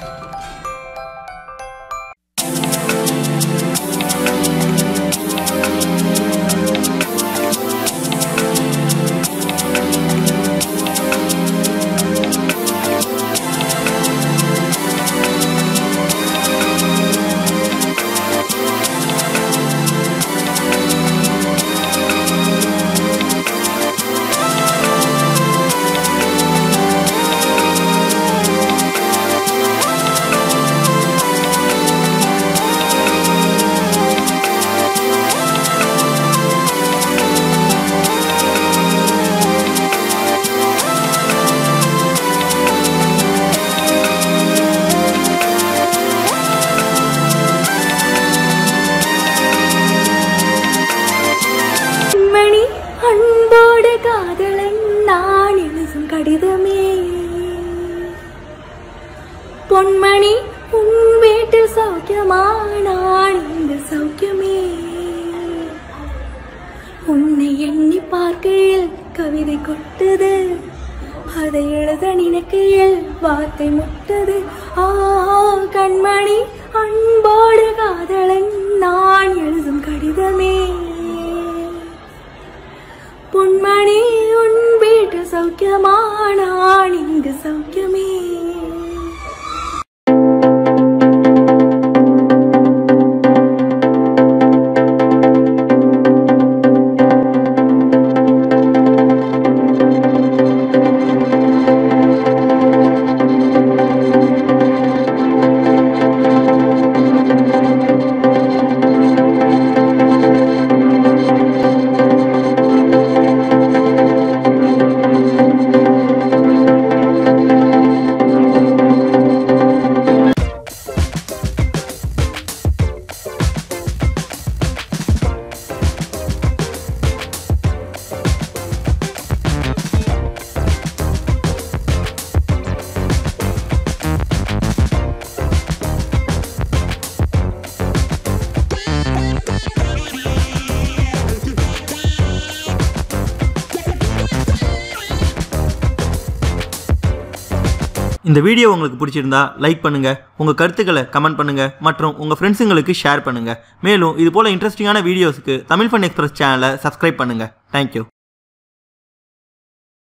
பொன்மணி உன் வீட்டில் சௌக்கியமா நான் இந்த சௌக்கியமே உன்னை எண்ணி பார்க்கையில் கவிதை கொட்டுது அதை எழுத நினைக்கையில் வார்த்தை முட்டது கண்மணி அன்போடு காதலன் நான் எழுதும் கடிதமே பொன்மணி உன் வீட்டில் சௌக்கியமா நான் இங்கு சௌக்கியமே இந்த வீடியோ உங்களுக்கு பிடிச்சிருந்தா லைக் பண்ணுங்க, உங்க கருத்துக்களை கமெண்ட் பண்ணுங்க மற்றும் உங்க ஃப்ரெண்ட்ஸுங்களுக்கு ஷேர் பண்ணுங்க. மேலும் இது போல இன்ட்ரெஸ்டிங்கான வீடியோஸ்க்கு தமிழ் ஃபன் எக்ஸ்பிரஸ் சேனலை சப்ஸ்கிரைப் பண்ணுங்க. Thank you.